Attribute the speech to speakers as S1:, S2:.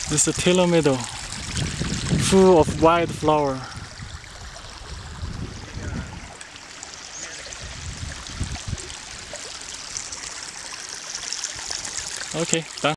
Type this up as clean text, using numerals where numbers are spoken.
S1: This is a Taylor meadow, full of wildflower. Okay, done.